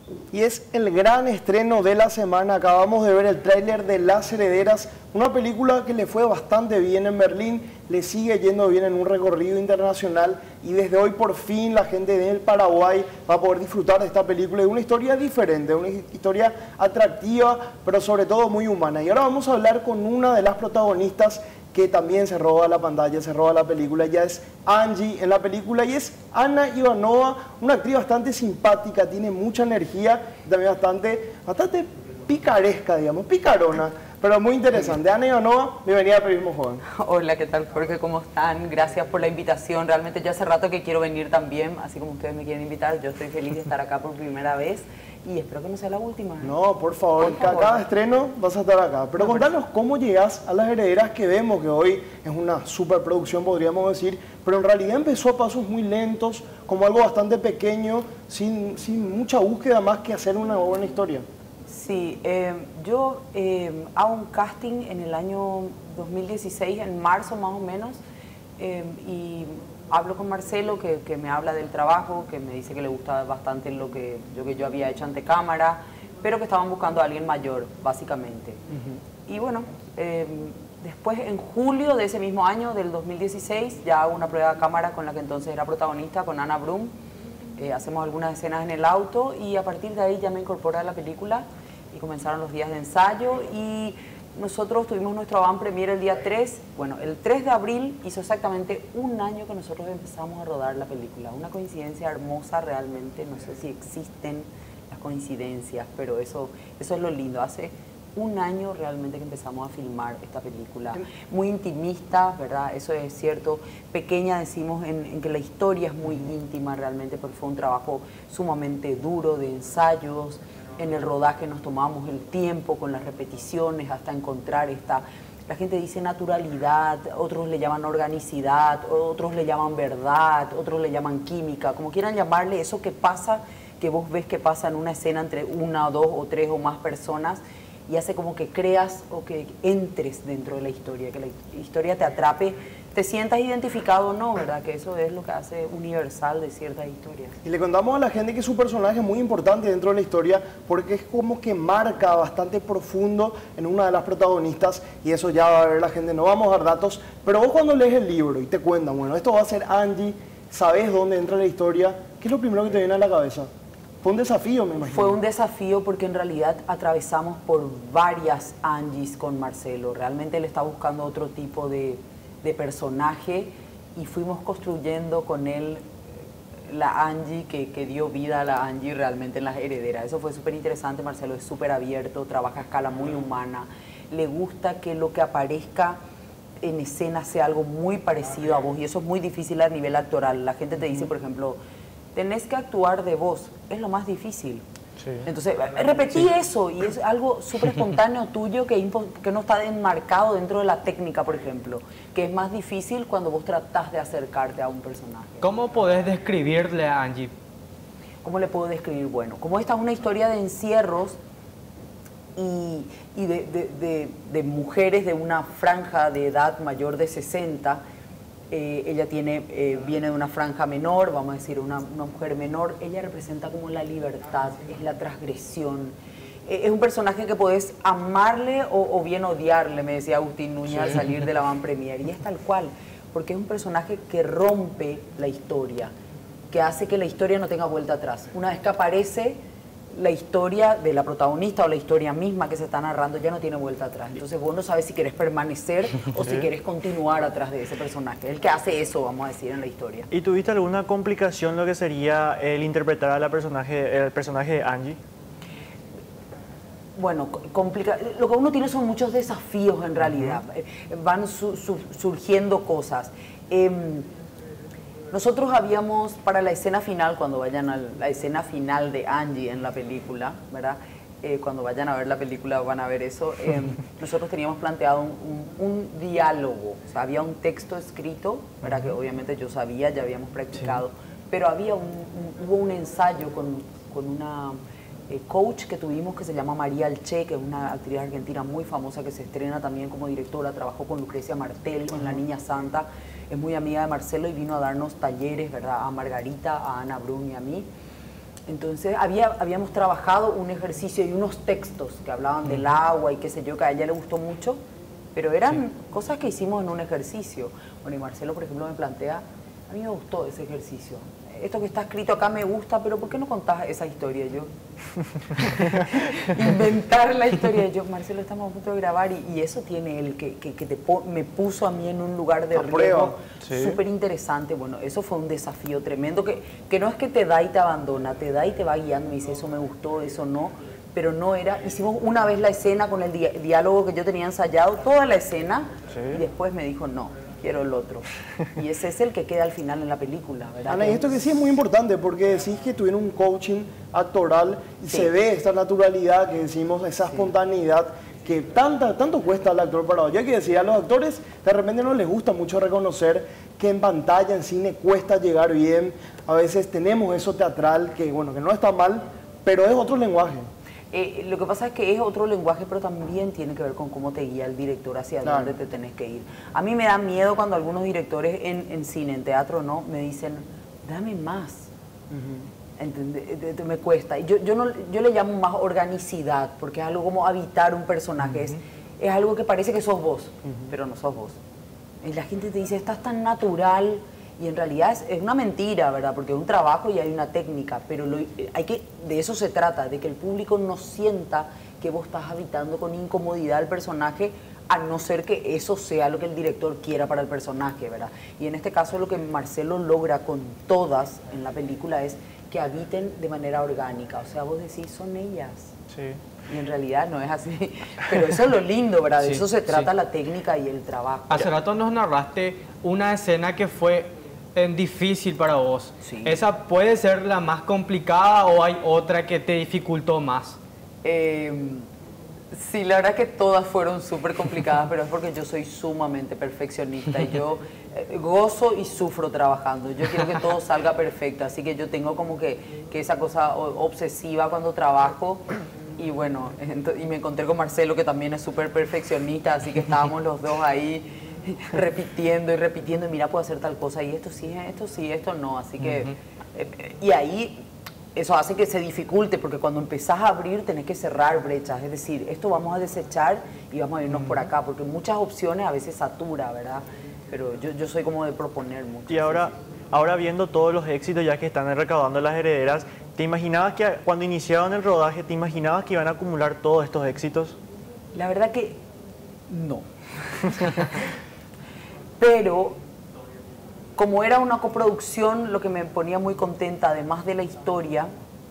Y es el gran estreno de la semana. Acabamos de ver el tráiler de Las Herederas, una película que le fue bastante bien en Berlín, le sigue yendo bien en un recorrido internacional y desde hoy por fin la gente del Paraguay va a poder disfrutar de esta película, de una historia diferente, una historia atractiva, pero sobre todo muy humana. Y ahora vamos a hablar con una de las protagonistas que también se roba la pantalla, se roba la película. Ella es Angie en la película y es Ana Ivanova, una actriz bastante simpática, tiene mucha energía y también bastante picaresca, digamos, picarona, pero muy interesante. Ana Ivanova, bienvenida a Periodismo Joven. Hola, ¿qué tal, Jorge? ¿Cómo están? Gracias por la invitación. Realmente yo hace rato que quiero venir también, así como ustedes me quieren invitar. Yo estoy feliz de estar acá por primera vez y espero que no sea la última. No, por favor, cada estreno vas a estar acá. Pero contanos cómo llegas a Las Herederas, que vemos que hoy es una superproducción, podríamos decir, pero en realidad empezó a pasos muy lentos, como algo bastante pequeño, sin mucha búsqueda más que hacer una buena historia. Sí, yo hago un casting en el año 2016, en marzo más o menos, y hablo con Marcelo, que me habla del trabajo, que me dice que le gusta bastante lo que yo había hecho ante cámara, pero que estaban buscando a alguien mayor, básicamente. Y bueno, después en julio de ese mismo año, del 2016, ya hago una prueba de cámara con la que entonces era protagonista, con Ana Brum. Hacemos algunas escenas en el auto y a partir de ahí ya me incorporé a la película y comenzaron los días de ensayo y nosotros tuvimos nuestro avant premier el día 3, bueno, el 3 de abril hizo exactamente un año que nosotros empezamos a rodar la película. Una coincidencia hermosa realmente, no sé si existen las coincidencias, pero eso es lo lindo. Hace un año realmente que empezamos a filmar esta película, muy intimista, ¿verdad? Eso es cierto, pequeña decimos en que la historia es muy íntima realmente porque fue un trabajo sumamente duro de ensayos. En el rodaje nos tomamos el tiempo con las repeticiones hasta encontrar la gente dice naturalidad, otros le llaman organicidad, otros le llaman verdad, otros le llaman química, como quieran llamarle, eso que pasa, que vos ves que pasa en una escena entre una, dos o tres o más personas y hace como que creas o que entres dentro de la historia, que la historia te atrape, te sientas identificado o no, ¿verdad? Que eso es lo que hace universal de ciertas historias. Y le contamos a la gente que su personaje es muy importante dentro de la historia porque es como que marca bastante profundo en una de las protagonistas y eso ya va a ver la gente, no vamos a dar datos, pero vos cuando lees el libro y te cuentan, bueno, esto va a ser Angie, sabes dónde entra la historia, ¿qué es lo primero que te viene a la cabeza? Fue un desafío, me imagino. Fue un desafío porque en realidad atravesamos por varias Angies con Marcelo. Realmente él está buscando otro tipo de personaje y fuimos construyendo con él la Angie que dio vida a la Angie realmente en Las Herederas. Eso fue súper interesante. Marcelo es súper abierto, trabaja a escala muy humana. Le gusta que lo que aparezca en escena sea algo muy parecido a vos y eso es muy difícil a nivel actoral. La gente te dice, por ejemplo, tenés que actuar de vos, es lo más difícil. Sí. Entonces, repetí eso y es algo súper espontáneo tuyo que no está enmarcado dentro de la técnica, por ejemplo, que es más difícil cuando vos tratás de acercarte a un personaje. ¿Cómo podés describirle a Angie? ¿Cómo le puedo describir? Bueno, como esta es una historia de encierros y de mujeres de una franja de edad mayor de 60, ella viene de una franja menor, vamos a decir una mujer menor, ella representa como la libertad, es la transgresión, es un personaje que podés amarle o bien odiarle, me decía Agustín Núñez al salir de la van premier, y es tal cual, porque es un personaje que rompe la historia, que hace que la historia no tenga vuelta atrás. Una vez que aparece la historia de la protagonista o la historia misma que se está narrando ya no tiene vuelta atrás. Entonces vos no sabes si querés permanecer o si querés continuar atrás de ese personaje. El que hace eso, vamos a decir, en la historia. ¿Y tuviste alguna complicación lo que sería el interpretar a el personaje de Angie? Bueno, lo que uno tiene son muchos desafíos en realidad. Van surgiendo cosas. Nosotros habíamos, para la escena final, cuando vayan a la escena final de Angie en la película, ¿verdad? Cuando vayan a ver la película van a ver eso, nosotros teníamos planteado un diálogo, o sea, había un texto escrito, ¿verdad? Que obviamente yo sabía, ya habíamos practicado, pero hubo un ensayo con una coach que tuvimos que se llama María Alché, que es una actriz argentina muy famosa que se estrena también como directora, trabajó con Lucrecia Martel, con La Niña Santa, es muy amiga de Marcelo y vino a darnos talleres, ¿verdad? A Margarita, a Ana Brum y a mí. Entonces habíamos trabajado un ejercicio y unos textos que hablaban del agua y qué sé yo, que a ella le gustó mucho, pero eran cosas que hicimos en un ejercicio. Bueno, y Marcelo, por ejemplo, me plantea, a mí me gustó ese ejercicio. Esto que está escrito acá me gusta, pero ¿por qué no contás esa historia? Yo inventar la historia. Yo, Marcelo, estamos a punto de grabar y eso tiene él, me puso a mí en un lugar de riesgo súper interesante. Bueno, eso fue un desafío tremendo, que no es que te da y te abandona, te da y te va guiando y dice, eso me gustó, eso no, pero no era. Hicimos una vez la escena con el diálogo que yo tenía ensayado, toda la escena, y después me dijo, no, quiero el otro. Y ese es el que queda al final en la película, ¿verdad? Ana, y esto que sí es muy importante, porque decís que tuvieron un coaching actoral y se ve esta naturalidad que decimos, esa espontaneidad que tanto cuesta al actor para hoy. Ya que decía, a los actores de repente no les gusta mucho reconocer que en pantalla, en cine, cuesta llegar bien. A veces tenemos eso teatral que, bueno, que no está mal, pero es otro lenguaje. Lo que pasa es que es otro lenguaje, pero también tiene que ver con cómo te guía el director hacia dónde te tenés que ir. A mí me da miedo cuando algunos directores en cine, en teatro, no, me dicen, dame más. Me cuesta. Y yo le llamo más organicidad, porque es algo como habitar un personaje. Es algo que parece que sos vos, pero no sos vos. Y la gente te dice, estás tan natural. Y en realidad es una mentira, ¿verdad? Porque es un trabajo y hay una técnica, pero de eso se trata, de que el público no sienta que vos estás habitando con incomodidad al personaje, a no ser que eso sea lo que el director quiera para el personaje, ¿verdad? Y en este caso lo que Marcelo logra con todas en la película es que habiten de manera orgánica, o sea, vos decís, son ellas. Sí. Y en realidad no es así, pero eso es lo lindo, ¿verdad? De eso se trata la técnica y el trabajo. Hace rato nos narraste una escena que fue difícil para vos. Sí. ¿Esa puede ser la más complicada o hay otra que te dificultó más? Sí, la verdad que todas fueron súper complicadas, pero es porque yo soy sumamente perfeccionista y yo gozo y sufro trabajando. Yo quiero que todo salga perfecto, así que yo tengo como que esa cosa obsesiva cuando trabajo. Y bueno, y me encontré con Marcelo, que también es súper perfeccionista, así que estábamos los dos ahí repitiendo y repitiendo, mira, puedo hacer tal cosa, y esto sí, esto no, así que, y ahí eso hace que se dificulte, porque cuando empezás a abrir tenés que cerrar brechas, es decir, esto vamos a desechar y vamos a irnos por acá, porque muchas opciones a veces satura, ¿verdad? Pero yo soy como de proponer mucho. Y ahora viendo todos los éxitos ya que están recaudando las herederas, ¿te imaginabas que cuando iniciaron el rodaje, te imaginabas que iban a acumular todos estos éxitos? La verdad que no. Pero como era una coproducción, lo que me ponía muy contenta, además de la historia,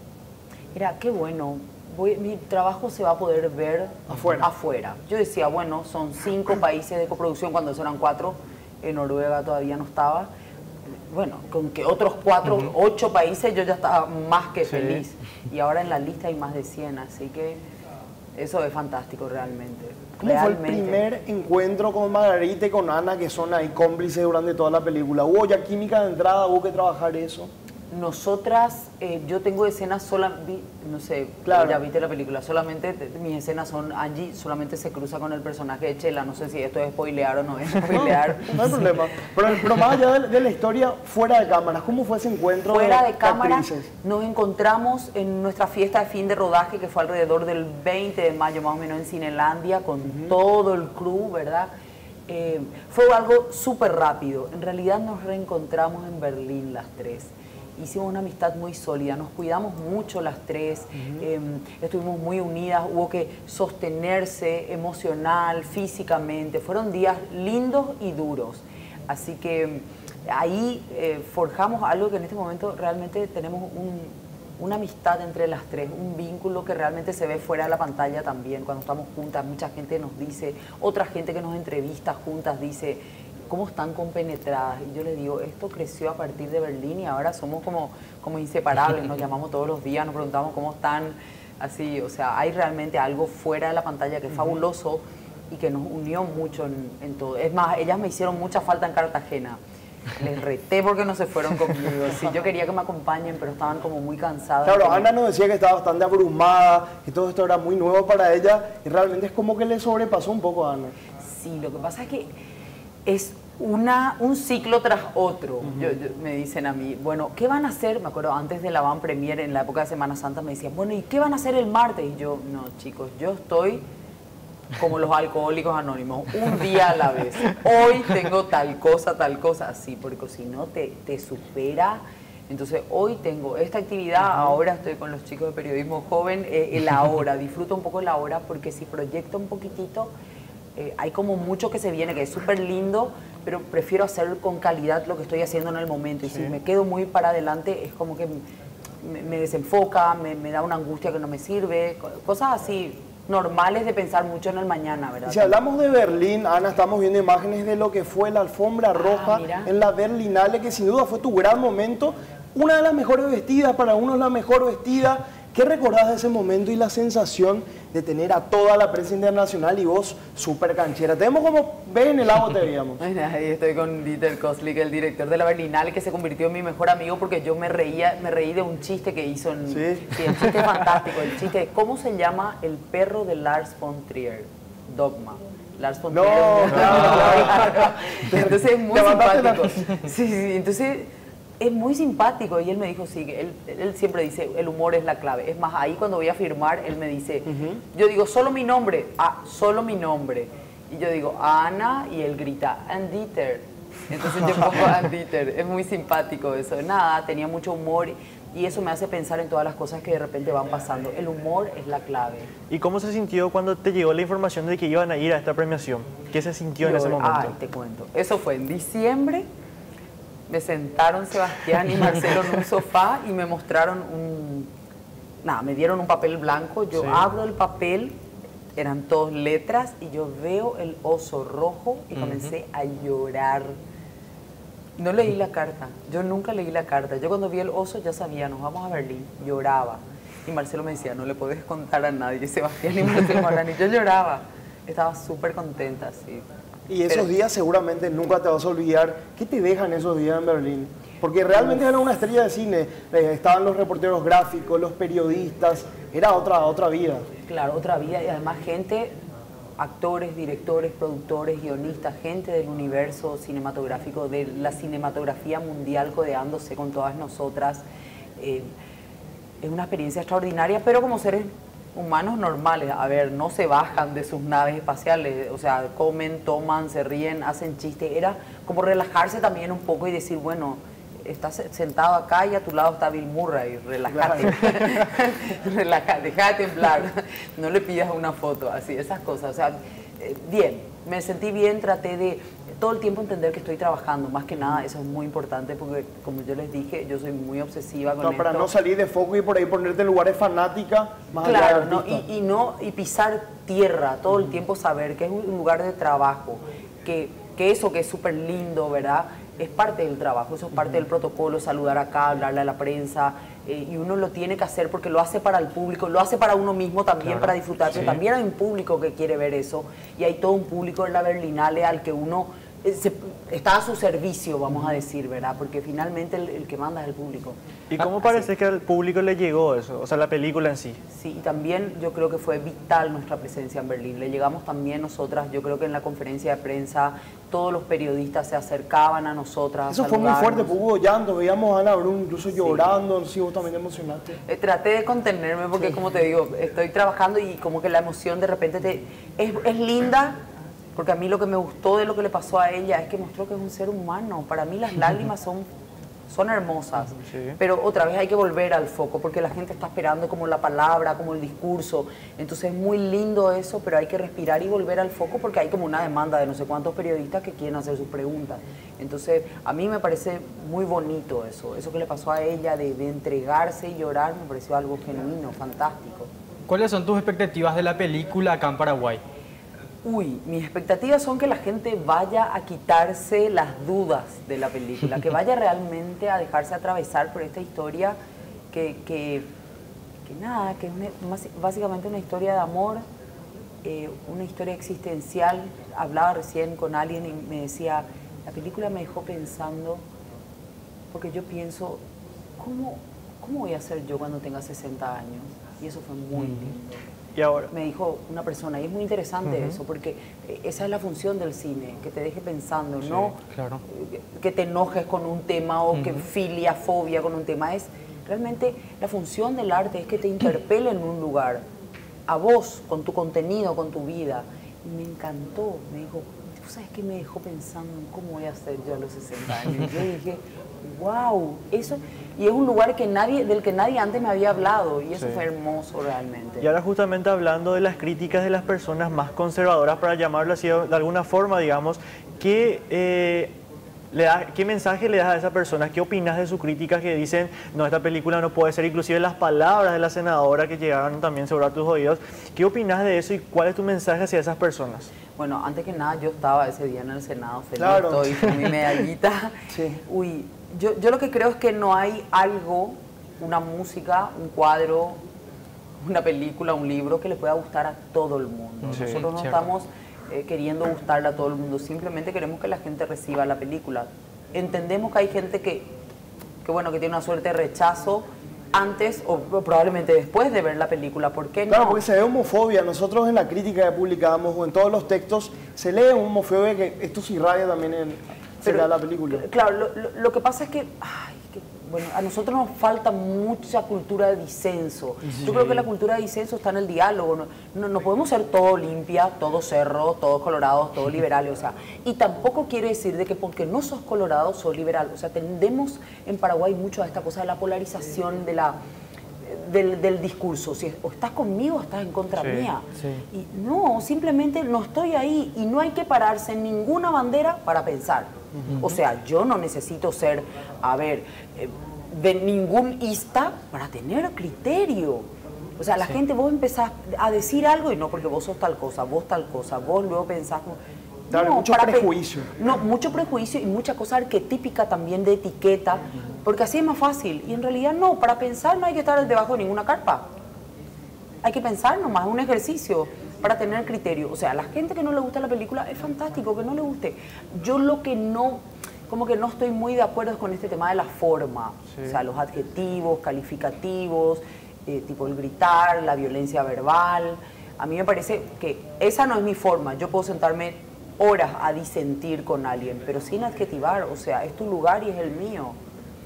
era qué bueno, mi trabajo se va a poder ver afuera. Yo decía, bueno, son 5 países de coproducción, cuando eso eran 4, en Noruega todavía no estaba. Bueno, con que otros 8 países yo ya estaba más que feliz. Y ahora en la lista hay más de 100, así que eso es fantástico realmente. ¿Cómo fue el primer encuentro con Margarita y con Ana, que son ahí cómplices durante toda la película? ¿Hubo ya química de entrada? ¿Hubo que trabajar eso? Nosotras, yo tengo escenas no sé, claro, ya viste la película, solamente mis escenas son, Angie solamente se cruza con el personaje de Chela, no sé si esto es spoilear o no es spoilear. No hay problema, pero más allá de la historia, fuera de cámaras, ¿cómo fue ese encuentro? Fuera de cámaras nos encontramos en nuestra fiesta de fin de rodaje, que fue alrededor del 20 de mayo más o menos en Cinelandia, con todo el crew, ¿verdad? Fue algo súper rápido, en realidad nos reencontramos en Berlín las 3. Hicimos una amistad muy sólida, nos cuidamos mucho las 3, estuvimos muy unidas, hubo que sostenerse emocional, físicamente, fueron días lindos y duros, así que ahí forjamos algo que en este momento realmente tenemos una amistad entre las 3, un vínculo que realmente se ve fuera de la pantalla también, cuando estamos juntas, mucha gente nos dice, otra gente que nos entrevista juntas dice, cómo están compenetradas, y yo les digo, esto creció a partir de Berlín y ahora somos como inseparables, nos llamamos todos los días, nos preguntamos cómo están, así, o sea, hay realmente algo fuera de la pantalla que es fabuloso y que nos unió mucho en todo. Es más, ellas me hicieron mucha falta en Cartagena, les reté porque no se fueron conmigo, sí, yo quería que me acompañen, pero estaban como muy cansadas. Claro, Ana nos decía que estaba bastante abrumada, que todo esto era muy nuevo para ella, y realmente es como que le sobrepasó un poco a Ana. Sí, lo que pasa es que es un ciclo tras otro. Me dicen a mí, bueno, ¿qué van a hacer? Me acuerdo antes de la Van Premier, en la época de Semana Santa, me decían, bueno, ¿y qué van a hacer el martes? Y yo, no, chicos, yo estoy como los alcohólicos anónimos, un día a la vez. Hoy tengo tal cosa, así, porque si no te supera. Entonces, hoy tengo esta actividad, ahora estoy con los chicos de periodismo joven, la hora, disfruto un poco la hora, porque si proyecto un poquitito, hay como mucho que se viene, que es súper lindo, pero prefiero hacer con calidad lo que estoy haciendo en el momento. Y si me quedo muy para adelante, es como que me desenfoca, me da una angustia que no me sirve, cosas así normales de pensar mucho en el mañana, ¿verdad? Si hablamos de Berlín, Ana, estamos viendo imágenes de lo que fue la alfombra roja en la Berlinale, que sin duda fue tu gran momento, una de las mejores vestidas, para unos la mejor vestida. ¿Qué recordás de ese momento y la sensación de tener a toda la prensa internacional y vos súper canchera? Te vemos como ves en el agua, te veíamos. Ahí estoy con Dieter Koslik, el director de la Berlinale, que se convirtió en mi mejor amigo porque yo me reí de un chiste que hizo en... Sí, el chiste es fantástico, el chiste de ¿cómo se llama el perro de Lars von Trier? Dogma. Lars von Trier. Entonces es muy simpático. Sí, entonces... Es muy simpático y él me dijo, sí, él siempre dice, el humor es la clave. Es más, ahí cuando voy a firmar, él me dice, yo digo, solo mi nombre, solo mi nombre. Y yo digo, Ana, y él grita, and Dieter. Entonces yo pongo and Dieter, es muy simpático eso. Nada, tenía mucho humor y eso me hace pensar en todas las cosas que de repente van pasando. El humor es la clave. ¿Y cómo se sintió cuando te llegó la información de que iban a ir a esta premiación? ¿Qué se sintió en ese momento? Ay, te cuento. Eso fue en diciembre. Me sentaron Sebastián y Marcelo en un sofá y me mostraron me dieron un papel blanco, yo abro el papel, eran todas letras y yo veo el oso rojo y comencé a llorar. No leí la carta, yo nunca leí la carta, yo cuando vi el oso ya sabía, nos vamos a Berlín, lloraba. Y Marcelo me decía, no le podés contar a nadie, Sebastián y Marcelo hablan, y yo lloraba, estaba súper contenta, sí. Y esos días seguramente nunca te vas a olvidar. ¿Qué te dejan esos días en Berlín? Porque realmente era una estrella de cine. Estaban los reporteros gráficos, los periodistas. Era otra vida. Claro, otra vida. Y además gente, actores, directores, productores, guionistas, gente del universo cinematográfico, de la cinematografía mundial codeándose con todas nosotras. Es una experiencia extraordinaria, pero como seres humanos normales, a ver, no se bajan de sus naves espaciales, o sea, comen, toman, se ríen, hacen chistes, era como relajarse también un poco y decir, bueno, estás sentado acá y a tu lado está Bill Murray, relájate, relájate, deja de temblar, no le pidas una foto, así, esas cosas, o sea, bien, me sentí bien, traté de todo el tiempo entender que estoy trabajando, más que nada, eso es muy importante porque, como yo les dije, yo soy muy obsesiva con esto. Para no salir de foco y por ahí ponerte en lugares fanática, más claro, allá de y pisar tierra, todo el tiempo saber que es un lugar de trabajo, que eso que es súper lindo, ¿verdad?, es parte del trabajo, eso es parte del protocolo, saludar acá, hablarle a la prensa, y uno lo tiene que hacer porque lo hace para el público, lo hace para uno mismo también, para disfrutar, pero también hay un público que quiere ver eso, y hay todo un público en la Berlinale al que uno está a su servicio, vamos a decir, ¿verdad? Porque finalmente el que manda es el público. ¿Y cómo parece que al público le llegó eso? O sea, la película en sí. Sí, y también yo creo que fue vital nuestra presencia en Berlín. Le llegamos también nosotras, yo creo que en la conferencia de prensa todos los periodistas se acercaban a nosotras. Eso fue muy fuerte, porque hubo llanto, veíamos a Ana Brun incluso llorando, no sé si vos también te emocionaste. Traté de contenerme porque, como te digo, estoy trabajando y como que la emoción de repente es linda. Porque a mí lo que me gustó de lo que le pasó a ella es que mostró que es un ser humano. Para mí las lágrimas son hermosas, pero otra vez hay que volver al foco porque la gente está esperando como la palabra, como el discurso. Entonces es muy lindo eso, pero hay que respirar y volver al foco porque hay como una demanda de no sé cuántos periodistas que quieren hacer sus preguntas. Entonces a mí me parece muy bonito eso que le pasó a ella de entregarse y llorar, me pareció algo genuino, fantástico. ¿Cuáles son tus expectativas de la película acá en Paraguay? Mis expectativas son que la gente vaya a quitarse las dudas de la película, que vaya realmente a dejarse atravesar por esta historia que es básicamente una historia de amor, una historia existencial. Hablaba recién con alguien y me decía, la película me dejó pensando, porque yo pienso, ¿cómo voy a ser yo cuando tenga 60 años? Y eso fue muy lindo. ¿Y ahora? Me dijo una persona, y es muy interesante eso, porque esa es la función del cine, que te deje pensando, no claro. que te enojes con un tema o que filia, fobia con un tema. Es realmente la función del arte es que te interpele en un lugar, a vos, con tu contenido, con tu vida. Y me encantó, me dijo, ¿tú sabes qué me dejó pensando en cómo voy a ser yo a los 60 años? Yo dije, wow, eso, y es un lugar que del que nadie antes me había hablado, y eso fue hermoso realmente. Y ahora justamente hablando de las críticas de las personas más conservadoras, para llamarlo así de alguna forma, digamos, ¿qué mensaje le das a esas personas? ¿Qué opinas de sus críticas que dicen, no, esta película no puede ser? Inclusive las palabras de la senadora que llegaron también sobre tus oídos. ¿Qué opinas de eso y cuál es tu mensaje hacia esas personas? Bueno, antes que nada, yo estaba ese día en el Senado feliz, Claro. estoy con mi medallita. Sí. Uy, yo lo que creo es que no hay algo, una música, un cuadro, una película, un libro que le pueda gustar a todo el mundo. Sí, Nosotros no cierto. estamos queriendo gustarle a todo el mundo, simplemente queremos que la gente reciba la película. Entendemos que hay gente que bueno, que tiene una suerte de rechazo antes o probablemente después de ver la película. ¿Por qué no? Claro, porque se ve homofobia. Nosotros en la crítica que publicamos o en todos los textos se lee homofobia, que esto se irradia también en la película. Claro, lo que pasa es que, bueno, a nosotros nos falta mucha cultura de disenso. Sí. Yo creo que la cultura de disenso está en el diálogo. No podemos ser todo limpia, todos cerros, todos colorados, todos liberales. O sea, y tampoco quiere decir de que porque no sos colorado sos liberal. O sea, tendemos en Paraguay mucho a esta cosa de la polarización del discurso. Si o estás conmigo o estás en contra mía. Sí. Y no, simplemente no estoy ahí y no hay que pararse en ninguna bandera para pensar. O sea, yo no necesito ser, de ningún ista para tener criterio. O sea, la gente, vos empezás a decir algo y no porque vos sos tal cosa, vos luego pensás como... Claro, mucho prejuicio. No, mucho prejuicio y mucha cosa arquetípica también de etiqueta, porque así es más fácil. Y en realidad no, para pensar no hay que estar debajo de ninguna carpa. Hay que pensar nomás, es un ejercicio para tener criterio. O sea, a la gente que no le gusta la película es fantástico que no le guste. Yo lo que no, como que no estoy muy de acuerdo con este tema de la forma. O sea, los adjetivos, calificativos, tipo el gritar, la violencia verbal. A mí me parece que esa no es mi forma. Yo puedo sentarme horas a disentir con alguien, pero sin adjetivar. O sea, es tu lugar y es el mío.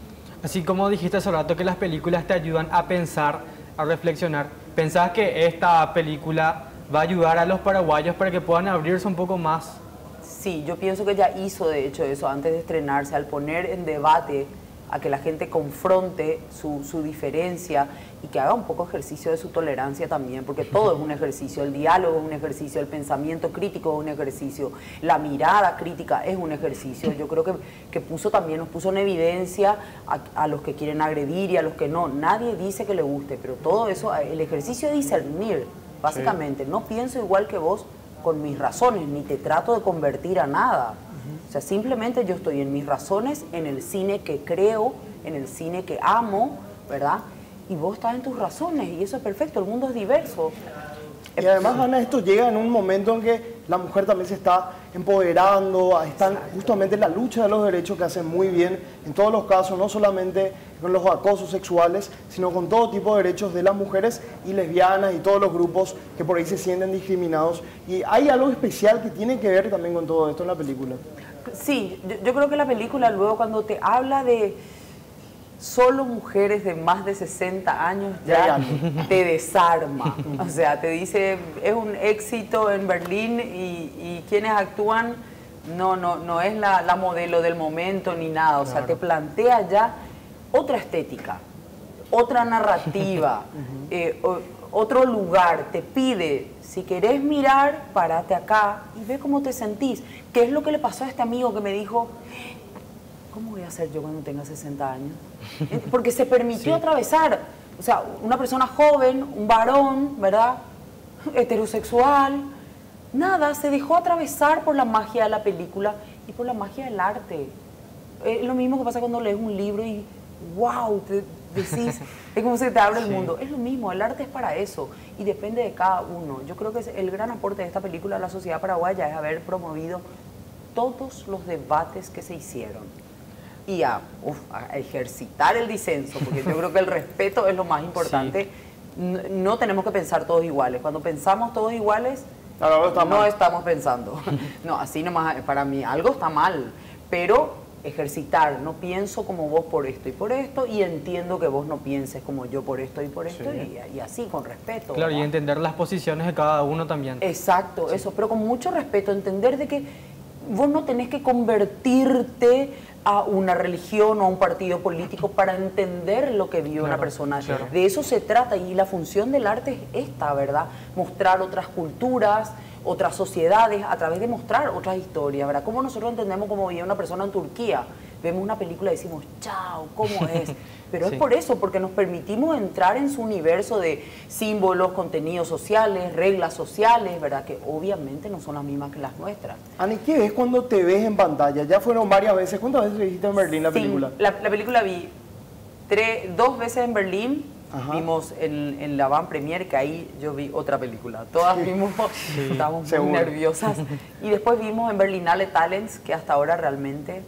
Así como dijiste hace rato que las películas te ayudan a pensar, a reflexionar, ¿pensás que esta película va a ayudar a los paraguayos para que puedan abrirse un poco más? Sí, yo pienso que ella hizo de hecho eso antes de estrenarse, al poner en debate a que la gente confronte su diferencia y que haga un poco ejercicio de su tolerancia también, porque todo es un ejercicio, el diálogo es un ejercicio, el pensamiento crítico es un ejercicio, la mirada crítica es un ejercicio. Yo creo que nos puso en evidencia a los que quieren agredir y a los que no. Nadie dice que le guste, pero todo eso, el ejercicio de discernir, básicamente. No pienso igual que vos con mis razones, ni te trato de convertir a nada. O sea, simplemente yo estoy en mis razones, en el cine que creo, en el cine que amo, ¿verdad? Y vos estás en tus razones y eso es perfecto, el mundo es diverso. Y además, Ana, esto llega en un momento en que la mujer también se está empoderando, están justamente en la lucha de los derechos que hacen muy bien en todos los casos, no solamente con los acosos sexuales, sino con todo tipo de derechos de las mujeres y lesbianas y todos los grupos que por ahí se sienten discriminados. Y hay algo especial que tiene que ver también con todo esto en la película. Sí, yo creo que la película luego cuando te habla de solo mujeres de más de 60 años ya te desarma. O sea, te dice, es un éxito en Berlín y quienes actúan no es la modelo del momento ni nada. O sea, te plantea ya otra estética, otra narrativa, otro lugar. Te pide, si querés mirar, párate acá y ve cómo te sentís. ¿Qué es lo que le pasó a este amigo que me dijo, ¿cómo voy a ser yo cuando tenga 60 años? Porque se permitió atravesar, o sea, una persona joven, un varón, ¿verdad? Heterosexual, nada, se dejó atravesar por la magia de la película y por la magia del arte. Es lo mismo que pasa cuando lees un libro y wow, te decís, es como se te abre el mundo. Es lo mismo, el arte es para eso y depende de cada uno. Yo creo que el gran aporte de esta película a la sociedad paraguaya es haber promovido todos los debates que se hicieron y a ejercitar el disenso, porque yo creo que el respeto es lo más importante, no tenemos que pensar todos iguales. Cuando pensamos todos iguales, Claro, está no mal. estamos pensando. No, así nomás, para mí, algo está mal. Pero ejercitar, no pienso como vos por esto y entiendo que vos no pienses como yo por esto y por esto, y así, con respeto. Claro, y ¿verdad? entender las posiciones de cada uno también. Exacto, eso, pero con mucho respeto, entender de que vos no tenés que convertirte a una religión o a un partido político para entender lo que vive una persona. claro. De eso se trata, y la función del arte es esta, ¿verdad? Mostrar otras culturas, otras sociedades, a través de mostrar otras historias, ¿verdad? Como nosotros entendemos cómo vive una persona en Turquía. Vemos una película y decimos, chao, ¿cómo es? Pero Sí. es por eso, porque nos permitimos entrar en su universo de símbolos, contenidos sociales, reglas sociales, ¿verdad? Que obviamente no son las mismas que las nuestras. Ani, ¿qué ves cuando te ves en pantalla? Ya fueron varias veces. ¿Cuántas veces viste en Berlín la Sí, película? la película vi 2 veces en Berlín. Ajá. Vimos en la Van Premier, que ahí yo vi otra película. Todas vimos, estábamos muy seguro. nerviosas. Y después vimos en Berlinale Talents, que hasta ahora realmente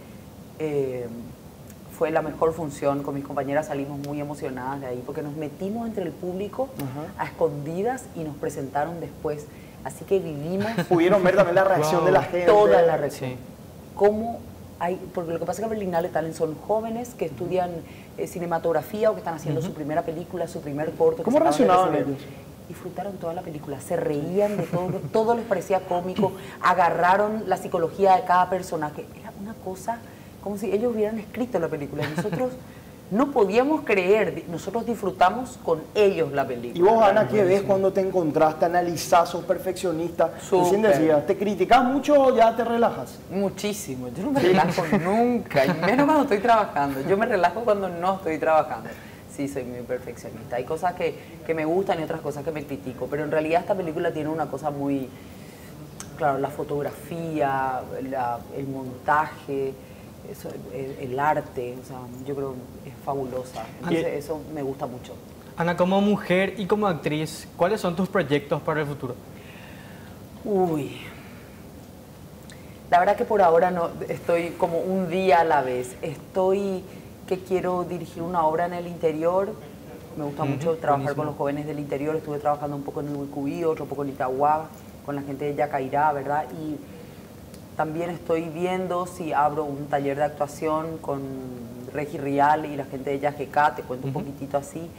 fue la mejor función. Con mis compañeras salimos muy emocionadas de ahí, porque nos metimos entre el público a escondidas y nos presentaron después. Así que vivimos Pudieron ver también la reacción Wow. de la gente. toda la reacción. Sí. ¿Cómo hay? Porque lo que pasa es que Berlinale Talent son jóvenes que estudian cinematografía o que están haciendo su primera película, su primer corto. que ¿Cómo se acaban de reaccionaban recibir. ellos? Disfrutaron toda la película, se reían de todo, todo les parecía cómico, agarraron la psicología de cada personaje. Era una cosa como si ellos hubieran escrito la película. Y nosotros no podíamos creer, nosotros disfrutamos con ellos la película. Y vos, Ana, ¿qué ves cuando te encontraste, analizás, sos perfeccionista? Recién Súper. decías, ¿te criticas mucho o ya te relajas? Muchísimo, yo no me relajo nunca, y menos cuando estoy trabajando. Yo me relajo cuando no estoy trabajando. Sí, soy muy perfeccionista. Hay cosas que me gustan y otras cosas que me critico, pero en realidad esta película tiene una cosa muy... Claro, la fotografía, el montaje, eso, el arte, o sea, yo creo que es fabulosa. Entonces eso me gusta mucho. Ana, como mujer y como actriz, ¿cuáles son tus proyectos para el futuro? Uy, la verdad que por ahora no estoy como un día a la vez. Estoy que quiero dirigir una obra en el interior. Me gusta mucho trabajar con los jóvenes del interior. Estuve trabajando un poco en el Uicubí, otro poco en Itagua, con la gente de Yacairá, ¿verdad? Y también estoy viendo si abro un taller de actuación con Regi Rial y la gente de Yajecá, te cuento un poquitito así.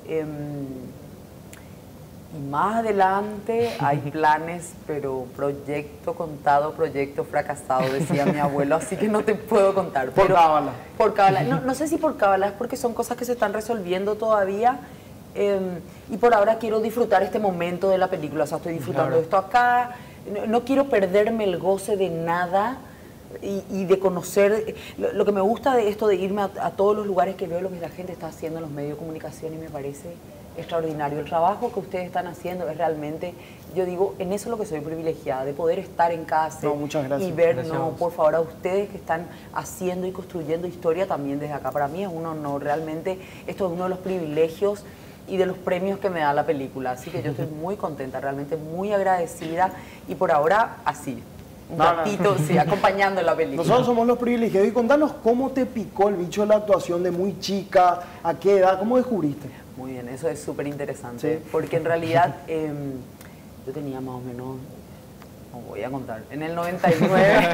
Y más adelante hay planes, pero proyecto contado, proyecto fracasado, decía mi abuelo, así que no te puedo contar. Por pero- cábala. Por cábala. No sé si por cábala, es porque son cosas que se están resolviendo todavía. Y por ahora quiero disfrutar este momento de la película, o sea, estoy disfrutando Claro. esto acá. No quiero perderme el goce de nada y de conocer. Lo que me gusta de esto de irme a todos los lugares que veo lo que la gente está haciendo en los medios de comunicación, y me parece extraordinario. El trabajo que ustedes están haciendo es realmente, yo digo, en eso es lo que soy privilegiada, de poder estar en casa No, muchas gracias. y ver, Gracias a no, vos. por favor, a ustedes que están haciendo y construyendo historia también desde acá. Para mí es un honor, realmente esto es uno de los privilegios y de los premios que me da la película, así que yo estoy muy contenta, realmente muy agradecida, y por ahora así, un No, no. ratito, sí, acompañando la película. Nosotros somos los privilegiados. Y contanos cómo te picó el bicho de la actuación de muy chica, a qué edad, cómo descubriste. Muy bien, eso es súper interesante, Sí. porque en realidad yo tenía más o menos, no voy a contar, en el 99.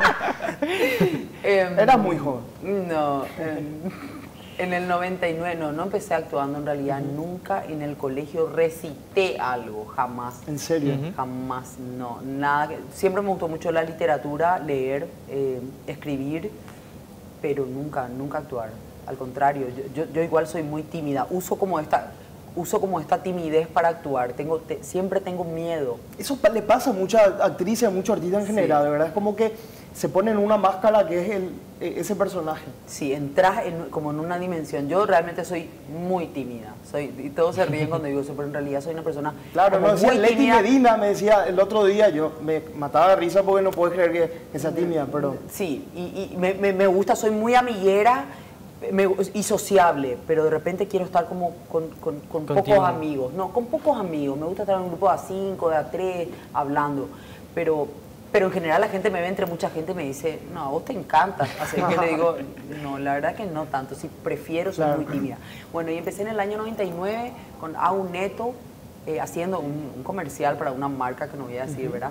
Eras muy joven. No, en el 99 no empecé actuando en realidad, nunca en el colegio recité algo, jamás. En serio. Jamás, no, nada. Siempre me gustó mucho la literatura, leer, escribir, pero nunca actuar. Al contrario, yo igual soy muy tímida. Uso como esta timidez para actuar. Siempre tengo miedo. Eso le pasa a muchas actrices, a muchos artistas en general, de verdad. Es como que se ponen una máscara que es ese personaje. Sí, entras como en una dimensión. Yo realmente soy muy tímida. Y todos se ríen cuando digo eso, pero en realidad soy una persona Claro, como no decía muy Leti tímida. Medina, me decía el otro día, yo me mataba de risa porque no puedo creer que sea tímida, pero... Sí, y me gusta, soy muy amiguera y sociable, pero de repente quiero estar como con pocos Contigo. amigos. No, con pocos amigos. Me gusta estar en un grupo de A5, de A3, hablando. Pero pero en general la gente me ve entre mucha gente y me dice, no, a vos te encanta. Así que le digo, no, la verdad que no tanto, sí prefiero, soy muy tímida. Bueno, y empecé en el año 99 con Au Neto, haciendo un comercial para una marca que no voy a decir, ¿verdad?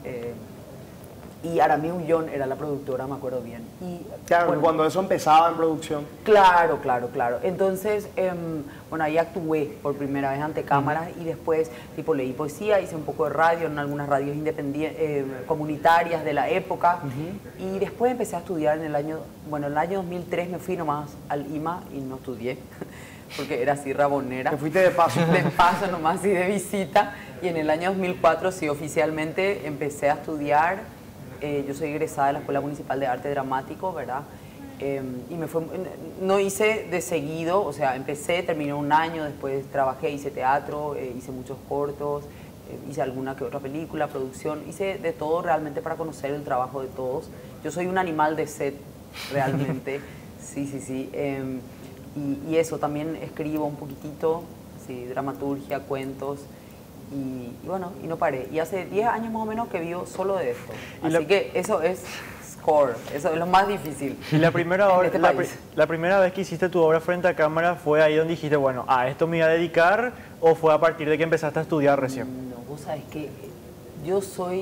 Y Aramí Ullón era la productora, me acuerdo bien. Y, claro, bueno, cuando eso empezaba en producción. Claro. Entonces, bueno, ahí actué por primera vez ante cámaras y después, tipo, leí poesía, hice un poco de radio en algunas radios independientes, comunitarias de la época. Y después empecé a estudiar en el año 2003 me fui nomás al IMA y no estudié, porque era así rabonera. Te fuiste de paso. De paso nomás y de visita. Y en el año 2004 sí, oficialmente empecé a estudiar. Yo soy egresada de la Escuela Municipal de Arte Dramático, ¿verdad? Y no hice de seguido, o sea, empecé, terminé un año, después trabajé, hice teatro, hice muchos cortos, hice alguna que otra película, producción, hice de todo realmente para conocer el trabajo de todos. Yo soy un animal de set, realmente, sí. Y eso, también escribo un poquitito, sí, dramaturgia, cuentos. Y bueno, y no paré. Y hace 10 años más o menos que vivo solo de esto. Así que eso es score, eso es lo más difícil. Y la primera, la primera vez que hiciste tu obra frente a cámara, ¿fue ahí donde dijiste, bueno, a esto me iba a dedicar, o fue a partir de que empezaste a estudiar recién? No, vos sabés que yo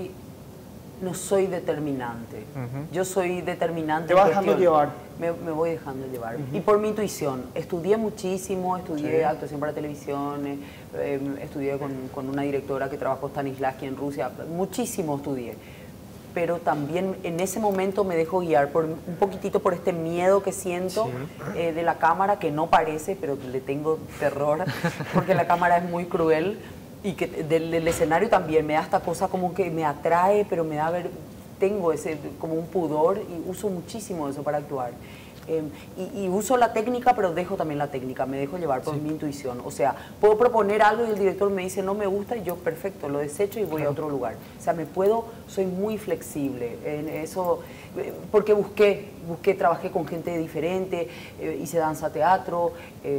no soy determinante. Yo soy determinante. ¿Te vas dejando llevar? Me voy dejando llevar. Y por mi intuición. Estudié muchísimo, estudié actuación para televisión, estudié con una directora que trabajó Stanislavski en Rusia. Muchísimo estudié. Pero también en ese momento me dejo guiar un poquitito por este miedo que siento de la cámara, que no parece, pero le tengo terror, porque la cámara es muy cruel. Y que del escenario también me da esta cosa como que me atrae, pero me da tengo ese como un pudor y uso muchísimo eso para actuar. Y uso la técnica, pero dejo también la técnica, me dejo llevar por mi intuición. O sea, puedo proponer algo y el director me dice no me gusta y yo perfecto, lo desecho y voy a otro lugar. O sea, soy muy flexible en eso, porque trabajé con gente diferente, hice danza, teatro,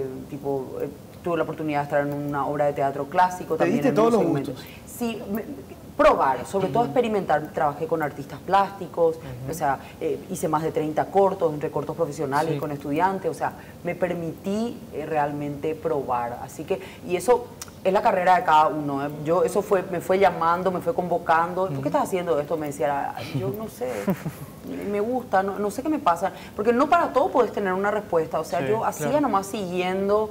tuve la oportunidad de estar en una obra de teatro clásico. ¿Te también diste en todos un los segmento. gustos? Sí, probar, sobre todo experimentar. Trabajé con artistas plásticos, o sea, hice más de 30 cortos, entre cortos profesionales y con estudiantes, o sea, me permití realmente probar. Así que, y eso es la carrera de cada uno. Eso me fue llamando, me fue convocando. ¿Por qué estás haciendo esto? Me decía, yo no sé, me gusta, no sé qué me pasa. Porque no para todo puedes tener una respuesta. O sea, yo hacía nomás siguiendo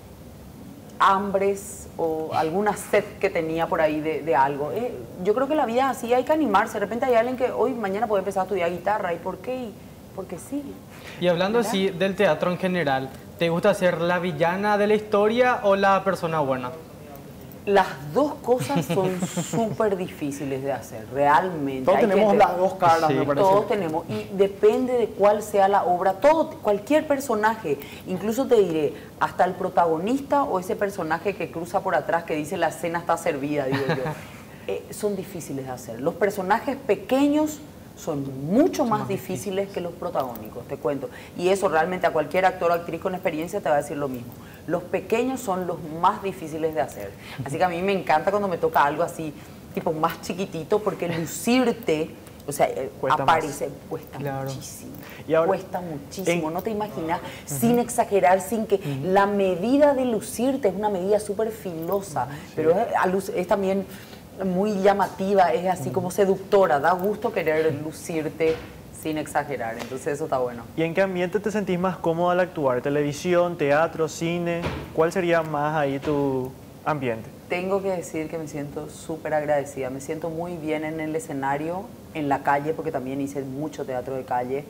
hambres o alguna sed que tenía por ahí de algo. Yo creo que la vida es así, hay que animarse. De repente hay alguien que mañana puede empezar a estudiar guitarra. ¿Y por qué? Porque sí. Y hablando así del teatro en general, ¿te gusta ser la villana de la historia o la persona buena? Las dos cosas son súper difíciles de hacer, realmente. Todos tenemos las dos caras, me parece. Todos tenemos, y depende de cuál sea la obra. Cualquier personaje, incluso te diré, hasta el protagonista o ese personaje que cruza por atrás que dice la cena está servida, digo yo, son difíciles de hacer. Los personajes pequeños son mucho más difíciles que los protagónicos, te cuento. Y eso realmente a cualquier actor o actriz con experiencia te va a decir lo mismo. Los pequeños son los más difíciles de hacer. Así que a mí me encanta cuando me toca algo así, tipo más chiquitito, porque lucirte, o sea, cuesta muchísimo. Y ahora, cuesta muchísimo, no te imaginas, sin exagerar, sin que la medida de lucirte es una medida súper filosa, pero es también muy llamativa, es así como seductora, da gusto querer lucirte sin exagerar, entonces eso está bueno. ¿Y en qué ambiente te sentís más cómodo al actuar? ¿Televisión, teatro, cine? ¿Cuál sería más ahí tu ambiente? Tengo que decir que me siento súper agradecida, me siento muy bien en el escenario, en la calle, porque también hice mucho teatro de calle,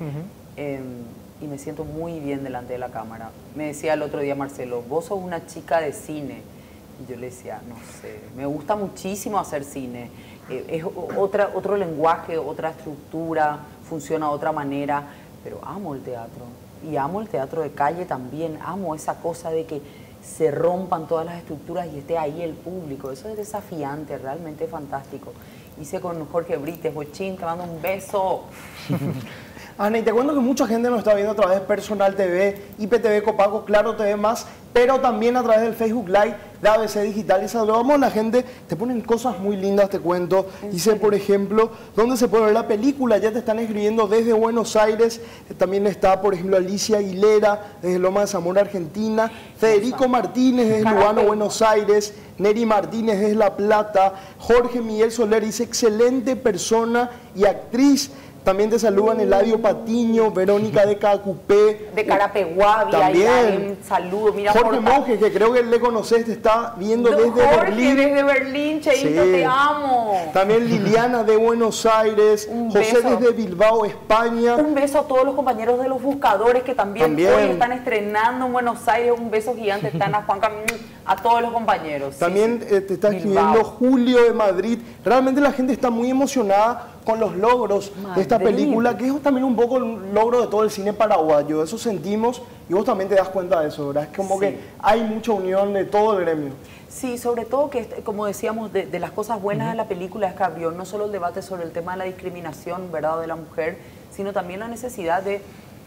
y me siento muy bien delante de la cámara. Me decía el otro día Marcelo, vos sos una chica de cine. Y yo le decía, no sé, me gusta muchísimo hacer cine, es otro lenguaje, otra estructura, funciona de otra manera, pero amo el teatro. Y amo el teatro de calle también, amo esa cosa de que se rompan todas las estructuras y esté ahí el público. Eso es desafiante, realmente fantástico. Hice con Jorge Brites, Bochín, te mando un beso. Ana, y te cuento que mucha gente nos está viendo a través de Personal TV, IPTV Copaco, Claro TV+, pero también a través del Facebook Live de ABC Digital. Y saludamos a la gente, te ponen cosas muy lindas, te cuento. Dice, por ejemplo, ¿dónde se puede ver la película? Ya te están escribiendo desde Buenos Aires. También está, por ejemplo, Alicia Aguilera, desde Loma de Zamora, Argentina. Federico Martínez, desde Lugano, Buenos Aires. Neri Martínez, desde La Plata. Jorge Miguel Soler dice, excelente persona y actriz. También te saludan Eladio Patiño, Verónica de Cacupé. De Carapeguá, también. Un saludo. Mira, Jorge Monge, que creo que le conoces, te está viendo desde Berlín. Desde Berlín, Cheito, te amo. También Liliana de Buenos Aires, José desde Bilbao, España. Un beso a todos los compañeros de Los Buscadores que también hoy están estrenando en Buenos Aires. Un beso gigante, están a Juan Camilo, a todos los compañeros. También te está escribiendo Julio de Madrid. Realmente la gente está muy emocionada con los logros de esta película, que es también un poco el logro de todo el cine paraguayo. Eso sentimos y vos también te das cuenta de eso, ¿verdad? Es como que hay mucha unión de todo el gremio. Sí, sobre todo que, como decíamos, de las cosas buenas de la película es que abrió no solo el debate sobre el tema de la discriminación, ¿verdad?, de la mujer, sino también la necesidad de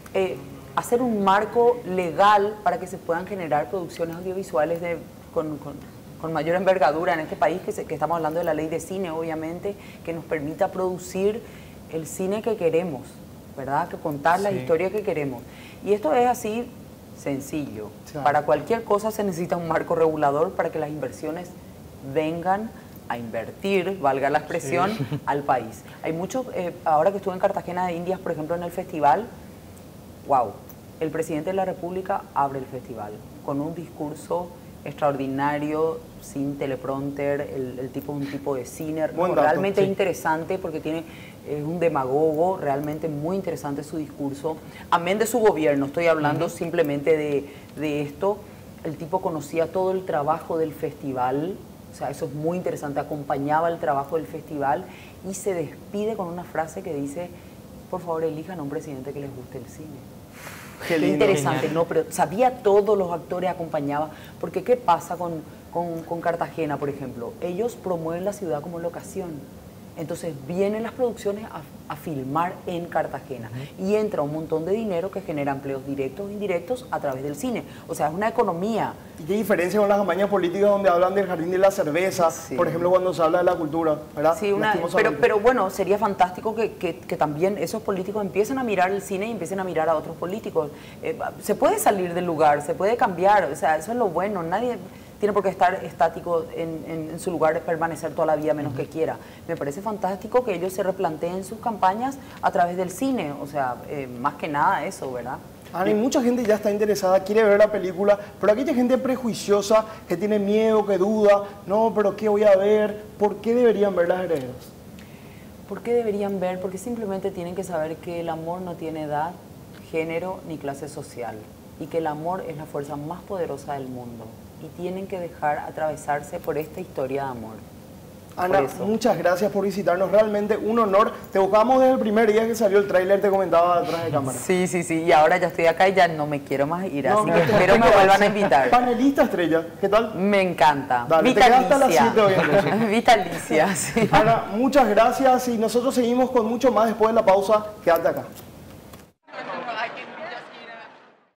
hacer un marco legal para que se puedan generar producciones audiovisuales con mayor envergadura en este país, que estamos hablando de la ley de cine, obviamente, que nos permita producir el cine que queremos, ¿verdad?, que contar la historia que queremos. Y esto es así sencillo. Para cualquier cosa se necesita un marco regulador para que las inversiones vengan a invertir, valga la expresión, al país. Hay muchos, ahora que estuve en Cartagena de Indias, por ejemplo, en el festival, wow, el presidente de la República abre el festival con un discurso extraordinario, sin teleprompter, el tipo es un tipo de cine, realmente interesante porque es un demagogo, realmente muy interesante su discurso, amén de su gobierno, estoy hablando simplemente de esto. El tipo conocía todo el trabajo del festival, o sea, eso es muy interesante, acompañaba el trabajo del festival y se despide con una frase que dice, por favor elijan a un presidente que les guste el cine. Qué interesante, genial. No, pero sabía todos los actores, acompañaba, porque ¿qué pasa con Cartagena, por ejemplo? Ellos promueven la ciudad como locación, entonces vienen las producciones a filmar en Cartagena y entra un montón de dinero que genera empleos directos e indirectos a través del cine, o sea, es una economía. ¿Y qué diferencia con las campañas políticas donde hablan del jardín de la cerveza, por ejemplo, cuando se habla de la cultura, ¿verdad? Sí, pero bueno, sería fantástico que también esos políticos empiecen a mirar el cine y empiecen a mirar a otros políticos. Se puede salir del lugar, se puede cambiar, o sea, eso es lo bueno, nadie tiene por qué estar estático en su lugar, permanecer toda la vida menos que quiera. Me parece fantástico que ellos se replanteen sus campañas a través del cine, o sea, más que nada eso, ¿verdad? Ana, y mucha gente ya está interesada, quiere ver la película, pero aquella gente prejuiciosa que tiene miedo, que duda, no, pero ¿qué voy a ver? ¿Por qué deberían ver Las Herederas? ¿Por qué deberían ver? Porque simplemente tienen que saber que el amor no tiene edad, género ni clase social y que el amor es la fuerza más poderosa del mundo y tienen que dejar atravesarse por esta historia de amor. Ana, muchas gracias por visitarnos, realmente un honor. Te buscamos desde el primer día que salió el tráiler, te comentaba detrás de cámara. Sí, y ahora ya estoy acá y ya no me quiero más ir, así que espero me vuelvan a invitar. Panelista estrella, ¿qué tal? Me encanta. Dale, vitalicia. Te quedaste a las 7 hoy entonces. Vitalicia, sí. Ana, muchas gracias y nosotros seguimos con mucho más después de la pausa. Quédate acá.